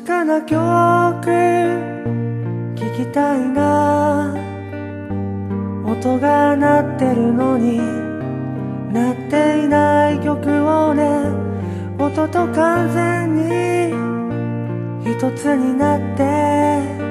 かな曲聴きたいな。音が鳴ってるのに鳴っていない曲をね、音と完全に一つになって